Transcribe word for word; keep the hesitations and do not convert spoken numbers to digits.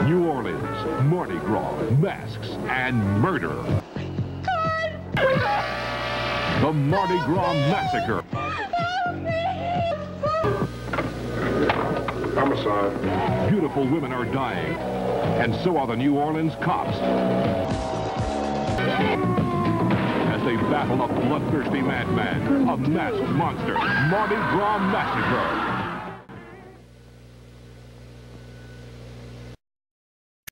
New Orleans, Mardi Gras, masks, and murder. The Mardi Gras Massacre. Homicide. Beautiful women are dying, and so are the New Orleans cops. As they battle a bloodthirsty madman, a masked monster, Mardi Gras Massacre.